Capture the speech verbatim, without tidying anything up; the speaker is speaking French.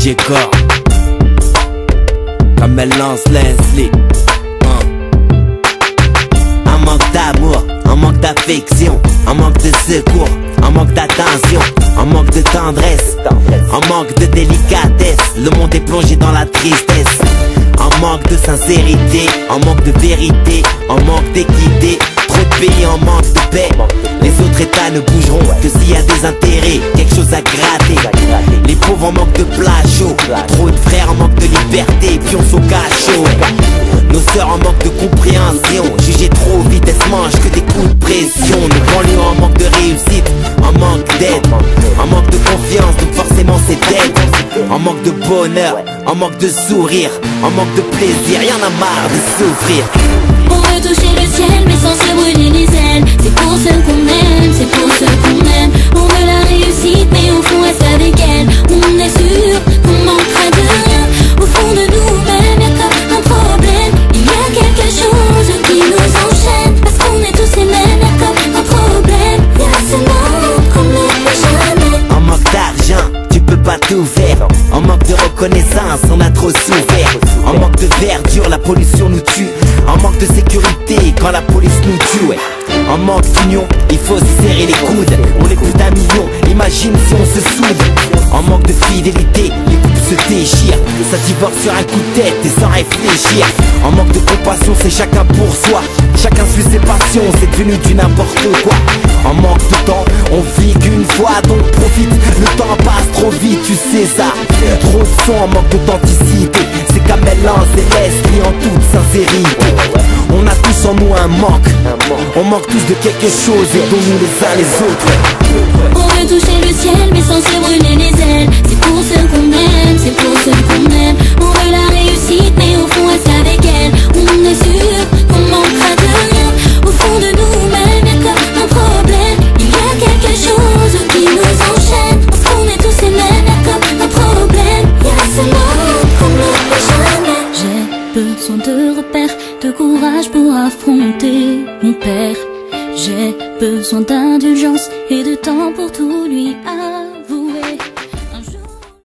D J Core, comme elle lance Leslie. Un manque d'amour, un manque d'affection, un manque de secours, un manque d'attention, un manque de tendresse, un manque de délicatesse. Le monde est plongé dans la tristesse. Un manque de sincérité, un manque de vérité, un manque d'équité. Trop de pays en manque de paix. Les autres états ne bougeront que s'il y a des intérêts, quelque chose à gratter. Les pauvres en manque de plats chauds, trop de frères en manque de liberté, puis on s'au cachot. Nos sœurs en manque de compréhension, jugées trop vite, elles se mangent que des coups de pression. Nos banlieues en manque de réussite, en manque d'aide, en manque de confiance, donc forcément c'est dead. En manque de bonheur, en manque de sourire, en manque de plaisir, y'en a marre de souffrir. On veut toucher le ciel mais sans se brûler les ailes. C'est pour ceux qu'on aime, c'est pour ceux qu'on aime. On veut la réussite mais au fond reste avec elle. On est sûr qu'on manquera de rien. Au fond de nous-mêmes y'a comme un problème. Il y a quelque chose qui nous enchaîne. Parce qu'on est tous les mêmes, y'a comme un problème. Y'a ce monde qu'on ne peut jamais. En manque d'argent, tu peux pas tout faire. En manque de reconnaissance, on a trop souffert. En manque de verdure, la pollution nous tue. En manque de sécurité, quand la police nous tue, ouais. En manque d'union, il faut se serrer les coudes. On est plus d'un million, imagine si on se soude. En manque de fidélité, les couples se déchirent. Ça divorce sur un coup de tête et sans réfléchir. En manque de compassion, c'est chacun pour soi. Chacun suit ses passions, c'est devenu du n'importe quoi. En manque de temps, on vit qu'une fois, donc profite. Le temps passe trop vite, tu sais ça. Trop de son en manque d'authenticité. C'est comme elle lance et Leslie en toute sincérité. On a tous en nous un manque. On manque tous de quelque chose et dont nous les uns les autres. On veut toucher le ciel mais sans se brûler les ailes. C'est pour ceux qu'on aime, c'est pour ceux qu'on aime. On veut la réussite mais au fond reste avec elle. On est sûr qu'on manquera de rien. Au fond de nous-mêmes y'a comme un problème. Il y a quelque chose qui nous enchaîne. Parce qu'on est tous les mêmes, y'a comme un problème. Y'a ce monde qu'on ne peut jamais. J'ai besoin de repères, de courage pour affronter mon père. J'ai besoin d'indulgence et de temps pour tout lui